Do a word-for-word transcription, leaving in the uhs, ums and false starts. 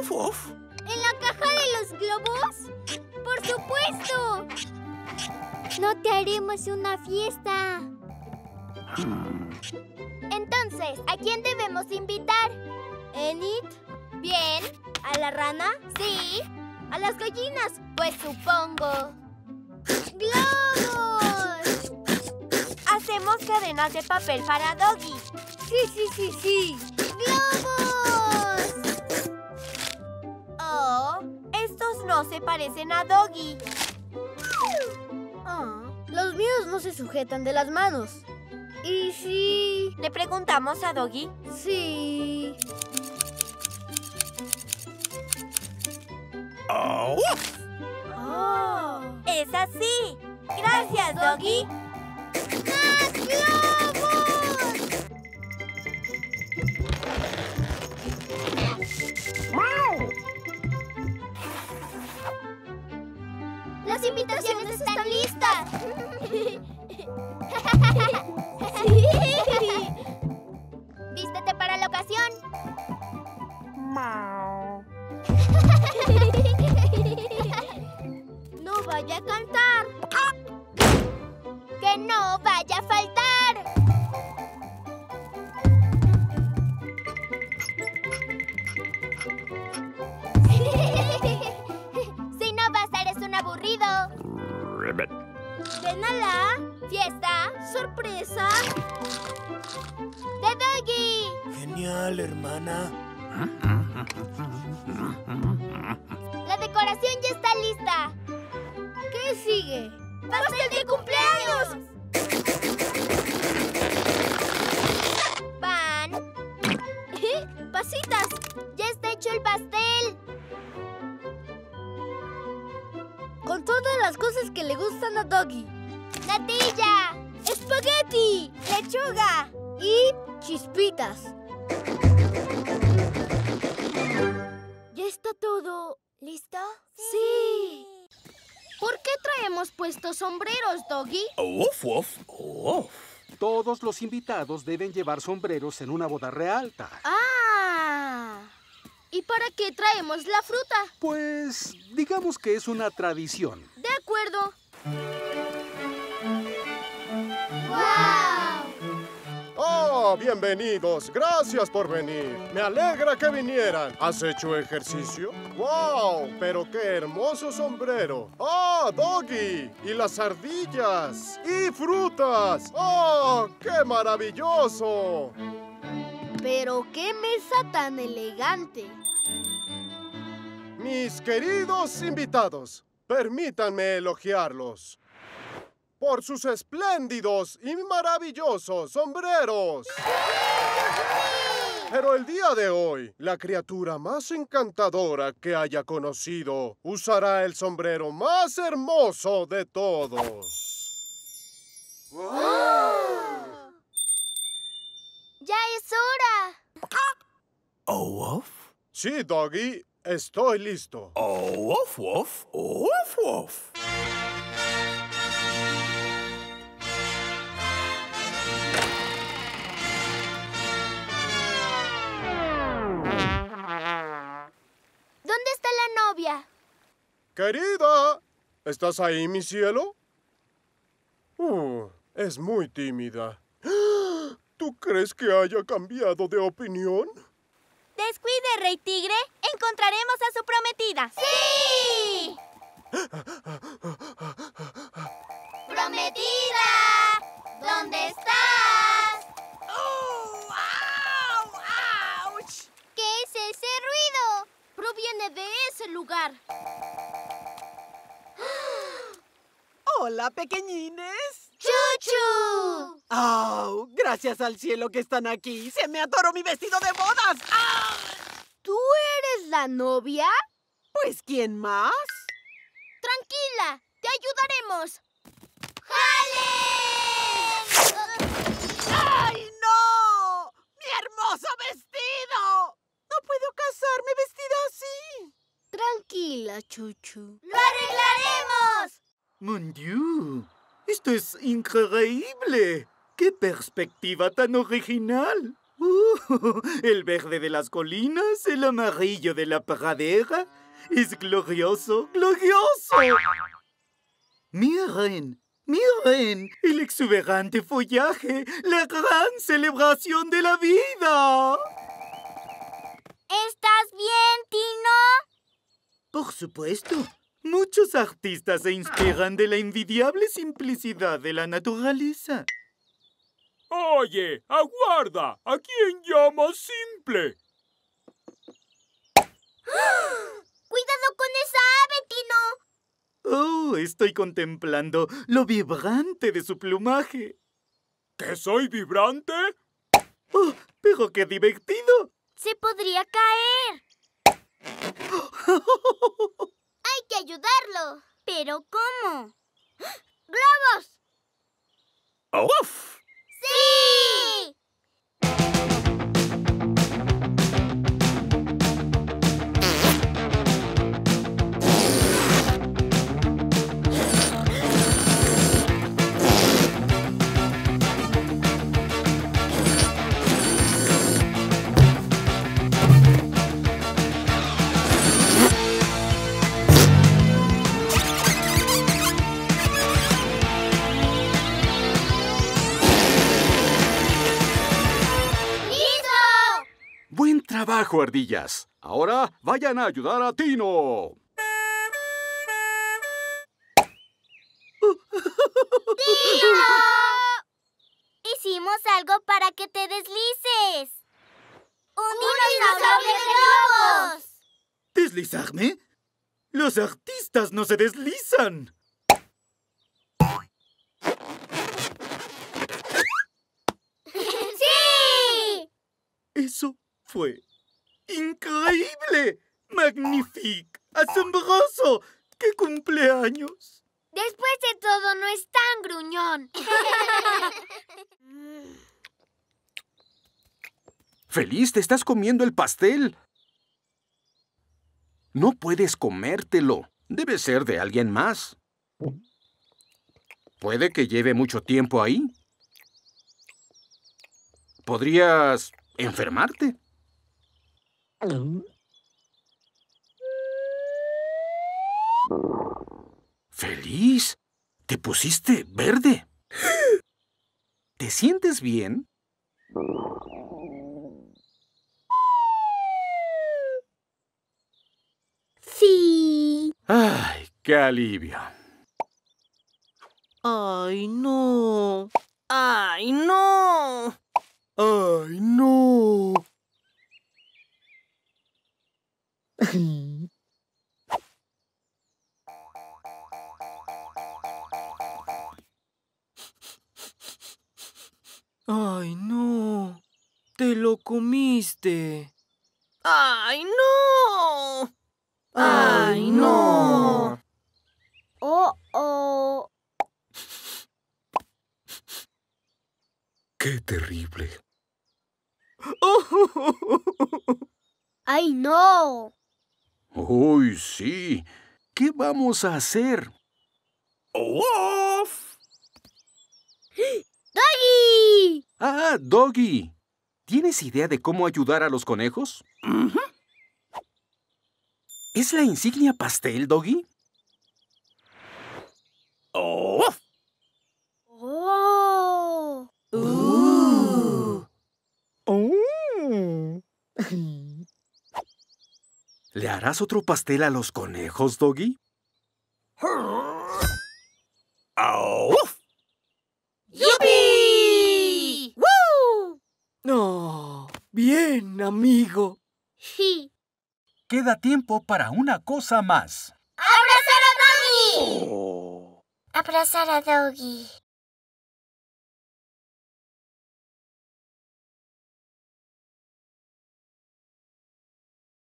¡Uf, uf! ¿En la caja de los globos? ¡Por supuesto! No te haremos una fiesta. Entonces, ¿a quién debemos invitar? ¿Enid? Bien. ¿A la rana? Sí. ¿A las gallinas? Pues supongo. ¡Globos! Hacemos cadenas de papel para Doggy. Sí, sí, sí, sí. ¡Globos! Oh, estos no se parecen a Doggy. Oh, los míos no se sujetan de las manos. ¿Y si...? ¿Le preguntamos a Doggy? Sí. ¡Oh! Oh. ¡Es así! ¡Gracias, Doggy! ¡Más globos! ¡Las invitaciones están listas! Sí. ¡Vístete para la ocasión! ¡No vaya a cantar! ¡Que no vaya a faltar! Si no vas, eres un aburrido. Ribbit. Ven a la fiesta sorpresa de Doggy. Genial, hermana. La decoración ya está lista. ¿Qué sigue? ¡Pastel de cumpleaños! Pan. ¡Pasitas! ¡Ya está hecho el pastel! Con todas las cosas que le gustan a Doggy. ¡Natilla! ¡Espagueti! ¡Lechuga! Y chispitas. ¿Ya está todo listo? ¡Sí! ¿Por qué traemos puestos sombreros, Doggy? ¡Uf, uf, uf! Todos los invitados deben llevar sombreros en una boda real, Ta. ¡Ah! ¿Y para qué traemos la fruta? Pues digamos que es una tradición. De acuerdo. ¡Guau! ¡Oh, bienvenidos! Gracias por venir. Me alegra que vinieran. ¿Has hecho ejercicio? ¡Wow! ¡Pero qué hermoso sombrero! ¡Ah, Doggy! ¡Y las ardillas! ¡Y frutas! ¡Oh, qué maravilloso! Pero qué mesa tan elegante. Mis queridos invitados, permítanme elogiarlos por sus espléndidos y maravillosos sombreros. Pero el día de hoy, la criatura más encantadora que haya conocido usará el sombrero más hermoso de todos. ¡Oh! ¡Ya es hora! ¡Oh, uf! Sí, Doggy, estoy listo. ¡Oh, uf, uf! ¡Uf, uf! ¿Dónde está la novia? Querida, ¿estás ahí, mi cielo? Uh, es muy tímida. ¿Tú crees que haya cambiado de opinión? Descuide, Rey Tigre. Encontraremos a su prometida. ¡Sí! ¡Prometida! ¿Dónde estás? ¡Oh! ¡Au! ¡Auch! ¿Qué es ese ruido? Proviene de ese lugar. Hola, pequeñines. ¡Chuchu! ¡Oh! Gracias al cielo que están aquí. ¡Se me atoró mi vestido de bodas! ¡Ah! ¿Tú eres la novia? Pues, ¿quién más? Tranquila, te ayudaremos. ¡Jale! ¡Ay, no! ¡Mi hermoso vestido! No puedo casarme vestida así. Tranquila, Chuchu. ¡Lo arreglaremos! ¡Mon Dieu! ¡Esto es increíble! ¡Qué perspectiva tan original! Uh, el verde de las colinas, el amarillo de la pradera. Es glorioso, glorioso. Miren, miren, el exuberante follaje, la gran celebración de la vida. ¿Estás bien, Tino? Por supuesto. Muchos artistas se inspiran de la envidiable simplicidad de la naturaleza. Oye, aguarda. ¿A quién llamas simple? ¡Cuidado con esa ave, Tino! Oh, estoy contemplando lo vibrante de su plumaje. ¿Que soy vibrante? Oh, pero qué divertido. ¡Se podría caer! ¡Hay que ayudarlo! ¿Pero cómo? ¡Globos! ¡Uf! ¡Sí! ¡Buen trabajo, ardillas! Ahora vayan a ayudar a Tino. ¡Tío! Hicimos algo para que te deslices. ¡Un dinosaurio de globos! ¿Deslizarme? Los artistas no se deslizan. ¡Sí! Eso fue increíble. Magnífico. Asombroso. ¡Qué cumpleaños! Después de todo, no es tan gruñón. Feliz, te estás comiendo el pastel. No puedes comértelo. Debe ser de alguien más. Puede que lleve mucho tiempo ahí. Podrías enfermarte. Feliz, te pusiste verde. ¿Te sientes bien? Sí. Ay, qué alivio. ¡Ay, no! ¡Ay, no! ¡Ay, no! ¡Ay, no! ¡Te lo comiste! ¡Ay, no! ¡Ay, no! Oh, oh. ¡Qué terrible! ¡Ay, no! ¡Uy, sí! ¿Qué vamos a hacer? ¡Uf! ¡Doggy! ¡Ah, Doggy! ¿Tienes idea de cómo ayudar a los conejos? ¿Es la insignia pastel, Doggy? ¡Uf! ¡Oh! Uh. ¿Le harás otro pastel a los conejos, Doggy? ¡Uf! ¡Yupi! ¡Woo! ¡No! ¡Bien, amigo! Sí. Queda tiempo para una cosa más. ¡Abrazar a Doggy! Oh. Abrazar a Doggy.